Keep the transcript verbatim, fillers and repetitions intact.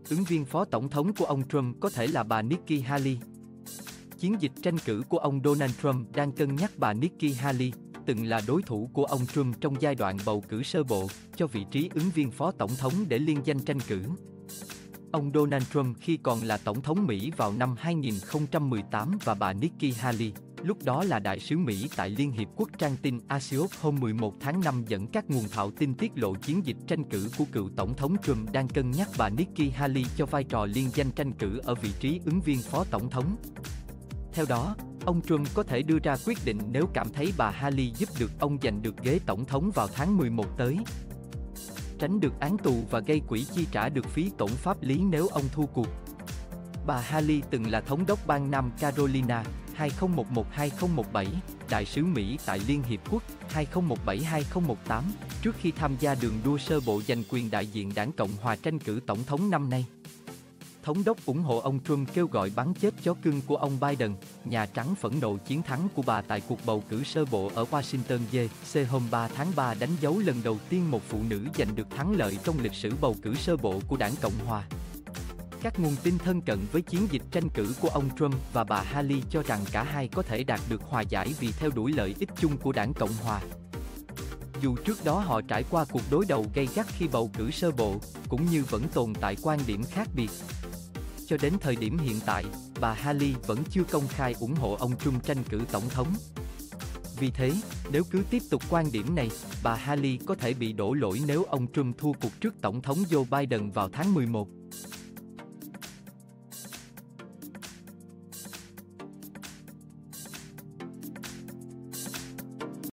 ứng viên phó tổng thống của ông Trump có thể là bà Nikki Haley. Chiến dịch tranh cử của ông Donald Trump đang cân nhắc bà Nikki Haley, từng là đối thủ của ông Trump trong giai đoạn bầu cử sơ bộ, cho vị trí ứng viên phó tổng thống để liên danh tranh cử. Ông Donald Trump khi còn là tổng thống Mỹ vào năm hai nghìn không trăm mười tám và bà Nikki Haley, lúc đó là đại sứ Mỹ tại Liên Hiệp Quốc trang tin Axios hôm mười một tháng năm dẫn các nguồn thạo tin tiết lộ chiến dịch tranh cử của cựu tổng thống Trump đang cân nhắc bà Nikki Haley cho vai trò liên danh tranh cử ở vị trí ứng viên phó tổng thống. Theo đó, ông Trump có thể đưa ra quyết định nếu cảm thấy bà Haley giúp được ông giành được ghế tổng thống vào tháng mười một tới. Tránh được án tù và gây quỹ chi trả được phí tổn pháp lý nếu ông thua cuộc. Bà Haley từng là thống đốc bang Nam Carolina hai không một một đến hai không một bảy, đại sứ Mỹ tại Liên Hiệp Quốc hai không một bảy đến hai không một tám, trước khi tham gia đường đua sơ bộ giành quyền đại diện đảng Cộng hòa tranh cử tổng thống năm nay. Thống đốc ủng hộ ông Trump kêu gọi bắn chết chó cưng của ông Biden, Nhà Trắng phẫn nộ chiến thắng của bà tại cuộc bầu cử sơ bộ ở Washington đê xê hôm ba tháng ba đánh dấu lần đầu tiên một phụ nữ giành được thắng lợi trong lịch sử bầu cử sơ bộ của đảng Cộng hòa. Các nguồn tin thân cận với chiến dịch tranh cử của ông Trump và bà Haley cho rằng cả hai có thể đạt được hòa giải vì theo đuổi lợi ích chung của đảng Cộng hòa. Dù trước đó họ trải qua cuộc đối đầu gay gắt khi bầu cử sơ bộ, cũng như vẫn tồn tại quan điểm khác biệt. Cho đến thời điểm hiện tại, bà Haley vẫn chưa công khai ủng hộ ông Trump tranh cử tổng thống. Vì thế, nếu cứ tiếp tục quan điểm này, bà Haley có thể bị đổ lỗi nếu ông Trump thua cuộc trước tổng thống Joe Biden vào tháng mười một.